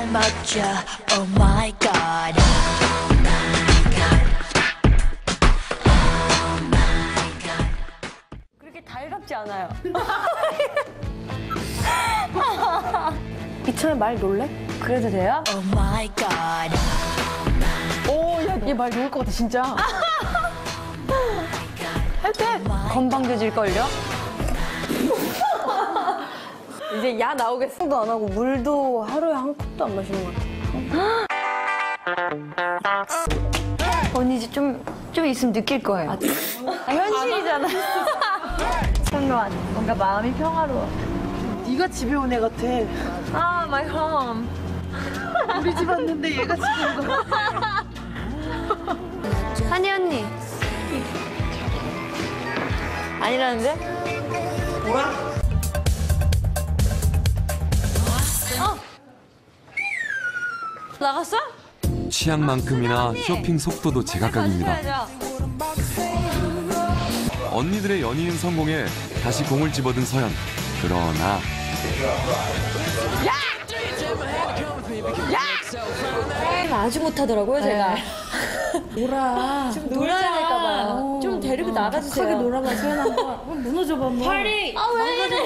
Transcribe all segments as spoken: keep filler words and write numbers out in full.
멋져. Oh my god. 그렇게 달갑지 않아요. 이참에 말 놀래? 그래도 돼요? Oh my god. 오, 야, 얘 말 놓을 것 같아, 진짜. 할 때 건방져질걸요? 이제 야 나오겠어. 술도 안 하고 물도 하루에 한 컵도 안 마시는 것 같아. 언니 이제 좀, 좀 있으면 느낄 거예요. 아, 아, 현실이잖아. 평화한, 뭔가 마음이 평화로워. 네가 집에 온 애 같아. 아, my home. 우리 집 왔는데 얘가 집에 온 거 같아. 한이 언니. 아니라는데? 뭐야? 어. 나갔어? 취향만큼이나 쇼핑 속도도 제각각입니다. 언니들의 연이은 성공에 다시 공을 집어든 서연. 그러나 야! 아주 못하더라고요, 제가. 놀아. 좀 놀아야 될까봐요. 좀 데리고 나가주세요. 크게 놀아봐, 서연아. 한번 무너져봐, 뭐. 파리! 아, 왜 이래?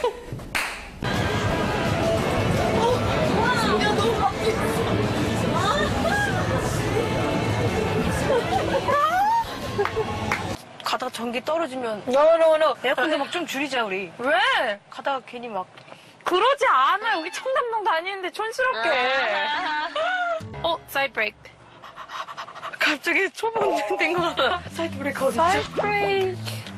가다가 전기 떨어지면 노노노 에어컨도 막 좀 줄이자 우리. 왜? 가다가 괜히 막 그러지 않아. 여기 청담동 다니는데 촌스럽게. 어, 사이드 브레이크. 갑자기 초보 운전된 거 같아. 사이드 브레이크 어디 있지? 사이드 브레이크.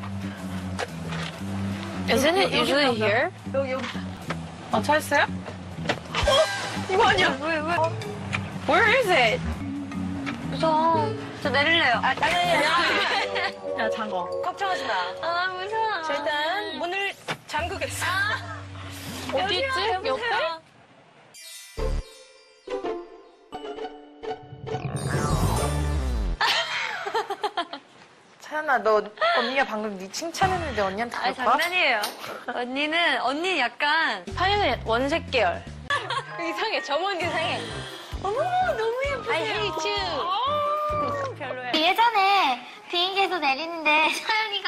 Isn't it usually here? 여기 여기. 어, 찾았어요? 어? 이거 아니야. 왜 왜? 어? Where is it? 무서워. 저 내릴래요. 아, 아니 아니 아니. 야 잠궈. 걱정하지 마. 아, 무서워. 자, 일단 문을 잠그겠어. 어디 있지? 옆에? 차연아, 너 언니가 방금 네 칭찬했는데 언니한테 아니, 그럴 거야? 장난이에요. 언니는, 언니 약간. 차연은 원색 계열. 이상해. 저번 이상해. 어머, 너무 예쁘세요. I hate you. 별로야. 예전에 비행기에서 내리는데 서연이가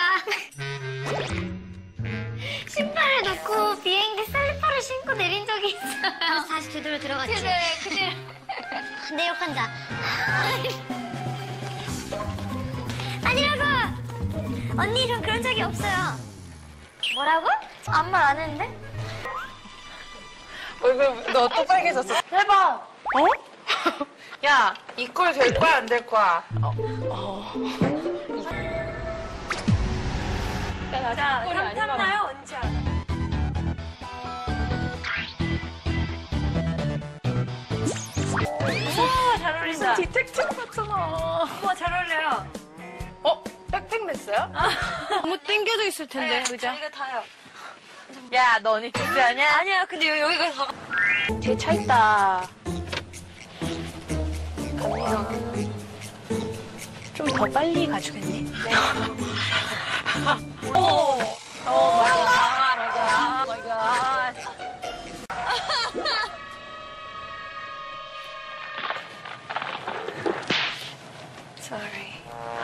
신발을 놓고 비행기 슬리퍼를 신고 내린 적이 있어요. 그래서 다시 그대로 들어갔지. 그래, 그대로. 내 욕 환자. 아니라고! 언니 전 그런 적이 없어요. 뭐라고? 아무 말 안 했는데? 얼굴 너 또 빨개졌어. 해봐. 어? 야, 이 꼴 될 거야 안 될 거야? 어. 어. 자, 탐탐나요? 언제 알아? 우와, 잘 어울린다. 디텍티브 같잖아. 우와, 잘 어울려요. 어? 백팩 맸어요? 너무 땡겨져 있을 텐데, 의자. 이거 타요. 야, 너 언니 준비 아니야? 아니야, 근데 여기, 여기가 다. 되게 차 있다. 감미경. 좀 더 빨리 가주겠니? 오! 오 마이 갓. 오 마이 갓. Sorry.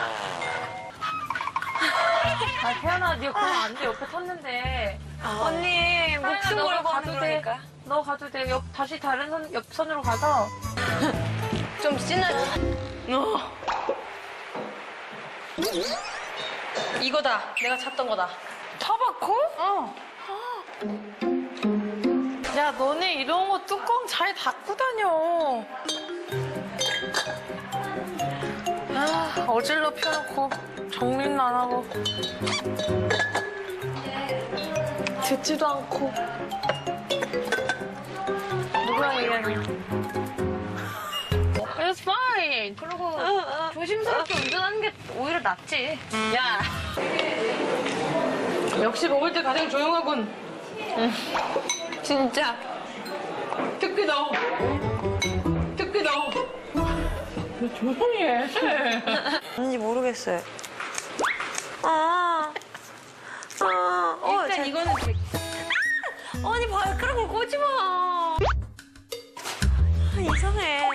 아, 태연아, 네가 그러면 안 돼. 옆에 탔는데. 아. 언니, 목숨 너 걸고 가도 가도 돼. 돼. 너 가도 돼. 옆, 다시 다른 선, 옆선으로 가서. 좀 진하지? 어. 이거다. 내가 찾던 거다. 타바코? 어. 야, 너네 이런 거 뚜껑 잘 닫고 다녀. 아, 어질러 펴놓고 정리는 안 하고. 듣지도 않고. 누구랑 얘기하니? It's fine. 그리고 조심스럽게 운전하는 게 오히려 낫지. 야. 역시 먹을 때 가장 조용하군. 진짜. 특히 너. 특히 너. 조용히 해. 뭔지 모르겠어요. 아. 아. 어, 일단 잘- 이거는 되게... 아니, 발가락을 꽂지 마. 죄송해.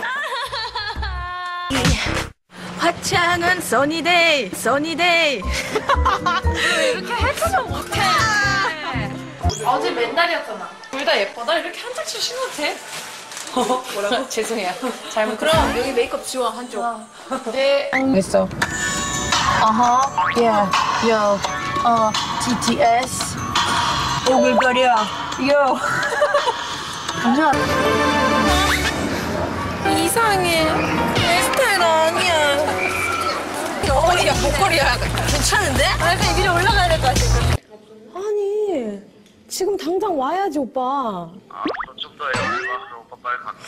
화창한 써니데이, 써니데이. 이렇게 해주면 못해. 어제 맨날이었잖아. 둘 다 예뻐. 나 이렇게 한 장씩 신어도 돼? 뭐라고? 죄송해요. 잘못. 그럼 여기 메이크업 지워 한쪽. 네. 됐어. 어허, 예, 요, 어, 티티에스. 오글거려, 요. 잠시만. 이상해. 내 스타일 아니야. 목걸이야, 목걸이야. 괜찮은데? 아, 약간 위로 올라가야 될 것 같아. 아니 지금 당장 와야지 오빠. 좀 더 해요. 오빠, 오빠 빨리 가.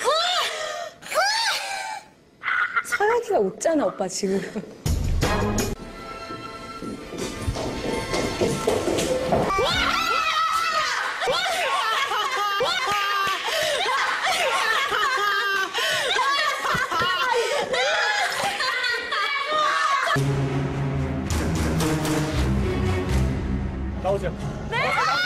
서연이가 웃잖아 오빠 지금. 나오세요. 네.